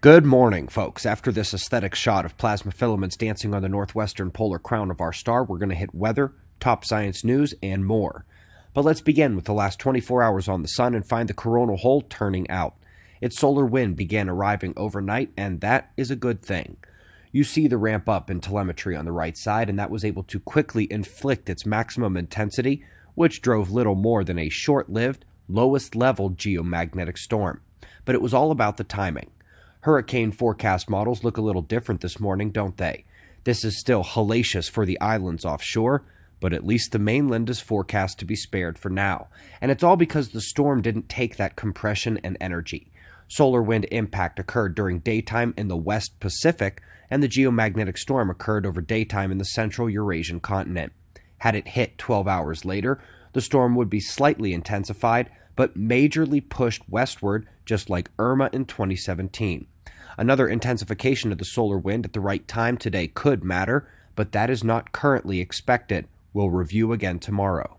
Good morning, folks. After this aesthetic shot of plasma filaments dancing on the northwestern polar crown of our star, we're going to hit weather, top science news, and more. But let's begin with the last 24 hours on the sun and find the coronal hole turning out. Its solar wind began arriving overnight, and that is a good thing. You see the ramp up in telemetry on the right side, and that was able to quickly inflict its maximum intensity, which drove little more than a short-lived, lowest-level geomagnetic storm. But it was all about the timing. Hurricane forecast models look a little different this morning, don't they? This is still hellacious for the islands offshore, but at least the mainland is forecast to be spared for now. And it's all because the storm didn't take that compression and energy. Solar wind impact occurred during daytime in the West Pacific, and the geomagnetic storm occurred over daytime in the central Eurasian continent. Had it hit 12 hours later, the storm would be slightly intensified, but majorly pushed westward, just like Irma in 2017. Another intensification of the solar wind at the right time today could matter, but that is not currently expected. We'll review again tomorrow.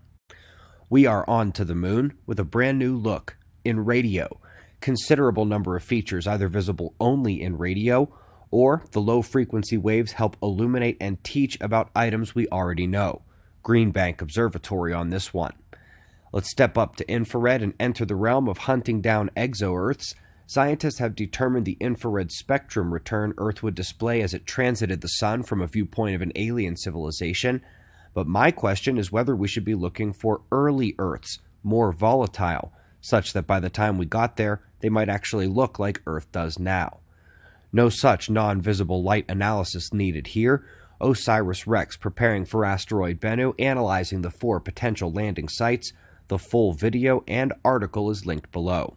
We are on to the moon with a brand new look in radio. Considerable number of features either visible only in radio, or the low frequency waves help illuminate and teach about items we already know. Green Bank Observatory on this one. Let's step up to infrared and enter the realm of hunting down exo-Earths. Scientists have determined the infrared spectrum return Earth would display as it transited the sun from a viewpoint of an alien civilization. But my question is whether we should be looking for early Earths, more volatile, such that by the time we got there, they might actually look like Earth does now. No such non-visible light analysis needed here. OSIRIS-REx preparing for asteroid Bennu, analyzing the 4 potential landing sites. The full video and article is linked below.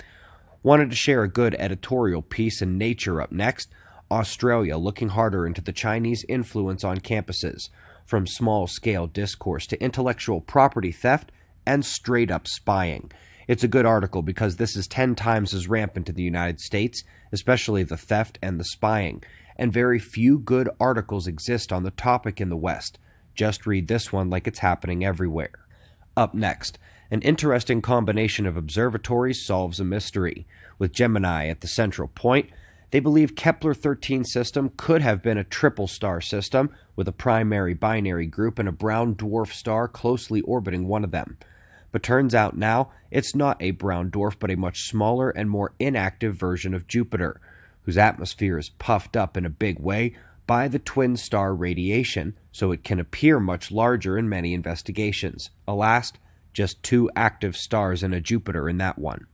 Wanted to share a good editorial piece in Nature up next. Australia looking harder into the Chinese influence on campuses, from small-scale discourse to intellectual property theft and straight-up spying. It's a good article because this is 10 times as rampant in the United States, especially the theft and the spying, and very few good articles exist on the topic in the West. Just read this one like it's happening everywhere. Up next, an interesting combination of observatories solves a mystery. With Gemini at the central point, they believe Kepler-13 system could have been a triple star system with a primary binary group and a brown dwarf star closely orbiting one of them. But turns out now it's not a brown dwarf but a much smaller and more inactive version of Jupiter, whose atmosphere is puffed up in a big way by the twin star radiation, so it can appear much larger in many investigations. Alas, just 2 active stars and a Jupiter in that one.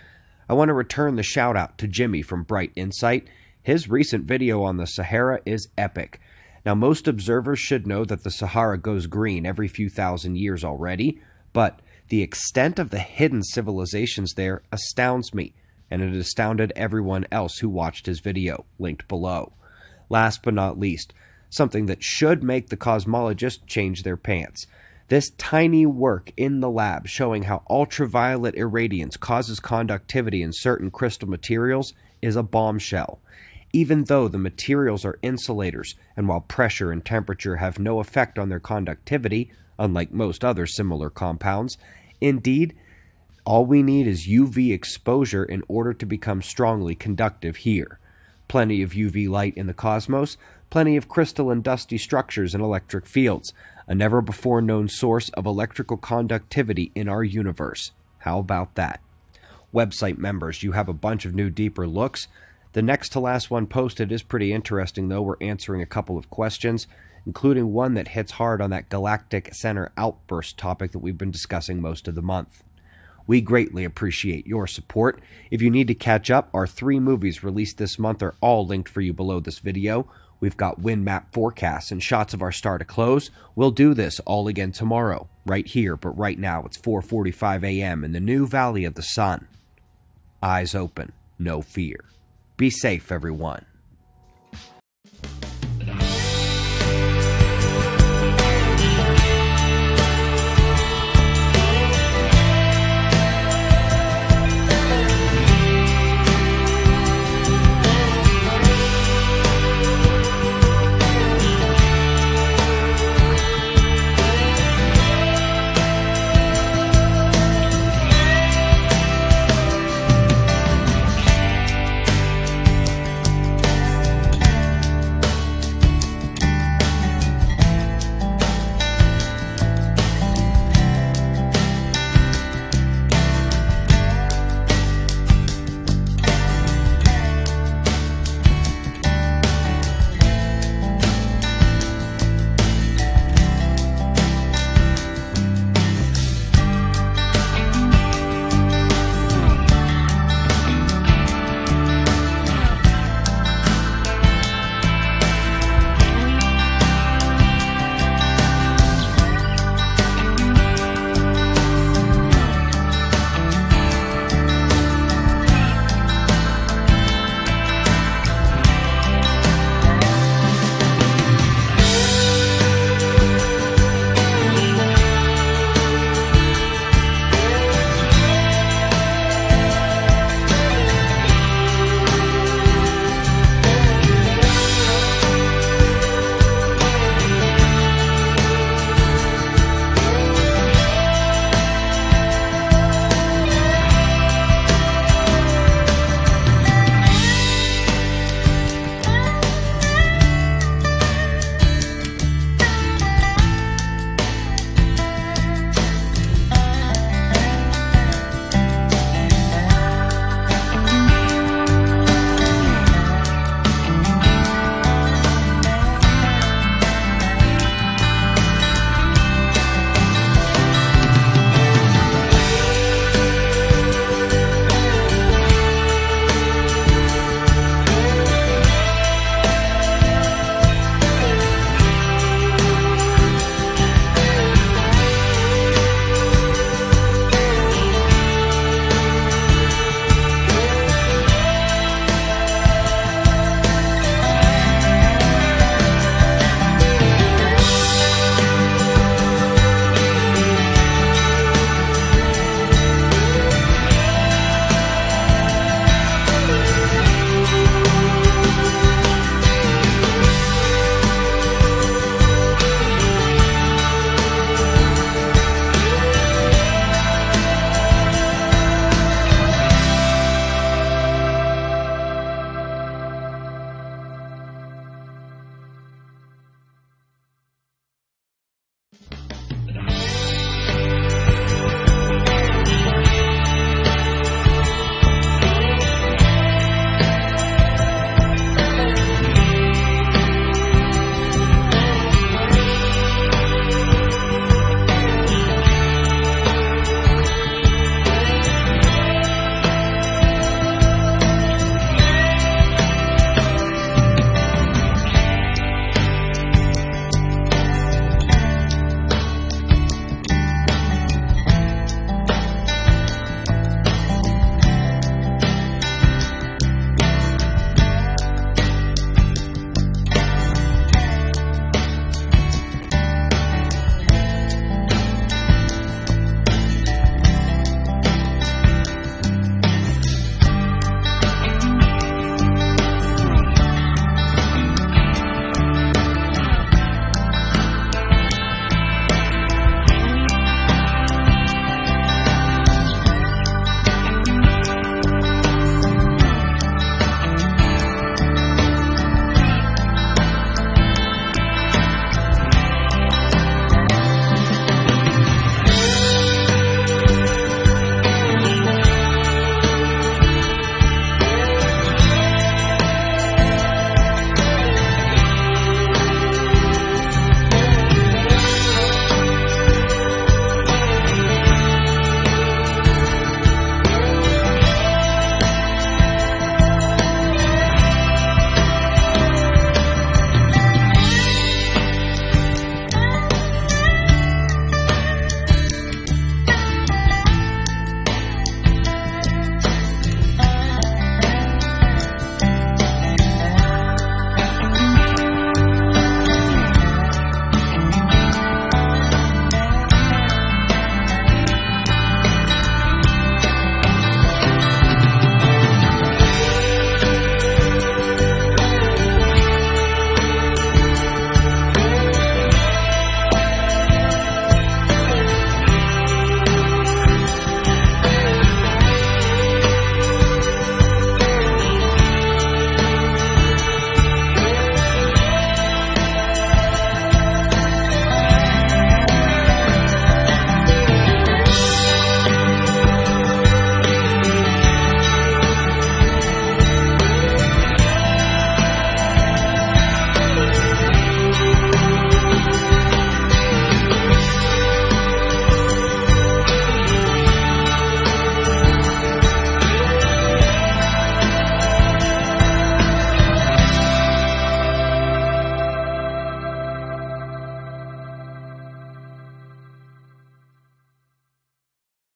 I want to return the shout out to Jimmy from Bright Insight. His recent video on the Sahara is epic. Now, most observers should know that the Sahara goes green every few thousand years already, but the extent of the hidden civilizations there astounds me, and it astounded everyone else who watched his video, linked below. Last but not least, something that should make the cosmologists change their pants. This tiny work in the lab showing how ultraviolet irradiance causes conductivity in certain crystal materials is a bombshell. Even though the materials are insulators, and while pressure and temperature have no effect on their conductivity, unlike most other similar compounds, indeed, all we need is UV exposure in order to become strongly conductive here. Plenty of UV light in the cosmos, plenty of crystal and dusty structures and electric fields, a never-before-known source of electrical conductivity in our universe. How about that? Website members, you have a bunch of new deeper looks. The next to last one posted is pretty interesting, though. We're answering a couple of questions, including one that hits hard on that galactic center outburst topic that we've been discussing most of the month. We greatly appreciate your support. If you need to catch up, our 3 movies released this month are all linked for you below this video. We've got wind map forecasts and shots of our star to close. We'll do this all again tomorrow, right here, but right now it's 4:45 a.m. in the new Valley of the Sun. Eyes open, no fear. Be safe, everyone.